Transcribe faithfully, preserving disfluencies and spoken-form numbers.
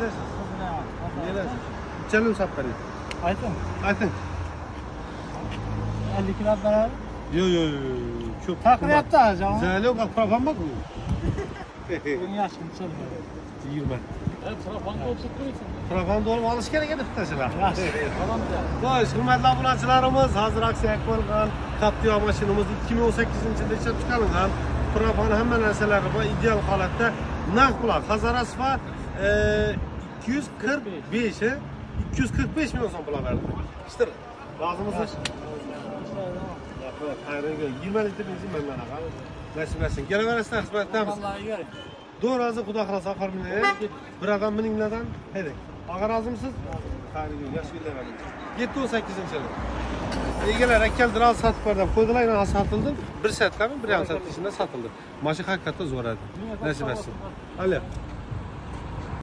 Neylesiz? Neylesiz? İçelim sapları. Aytın. Aytın. elli kilo beraber. Yo yo yo. Çok Takriyatta hocam. Zeyli yok, propan bak mı? on yaşını çalıyor. yirmi. Evet, trafanda oturtmuyorsun. Propan dolu alış gerek edip taşılar. Yaş. Tamam ya. Xo'sh, hurmatli obunachilarimiz, hozir aksiya qilingan Captiva mashinamiz ikki ming o'n sakkizinchi yilda ishlab chiqarilgan. Propan hamma narsalari bor, ideal holatda. Naqd pul, Hazarasi va ikki yuz qirq besh, ikki yuz qirq besh million so'm pul berdi. Ishtir. Rozimisiz? yigirma litr benzin mendan aqal. Nasib etsin. Kelaverasizlar, xizmatdamiz. Vallahi görün. Doğru razı, Xudo xolasa oxir mininglar. Bir odam mininglardan haydang. Og'a rozimisiz? Xayr, yaxshi yillar bo'ling. yetti o'n sakkizinchi yil. Egalar akkaldir al sotib berdim. Qo'ydilar, yana sotildi. Bir soatdan bir yarim soat ichida sotildi. Mashina haqiqatda zo'r edi. Nasib etsin. Allo.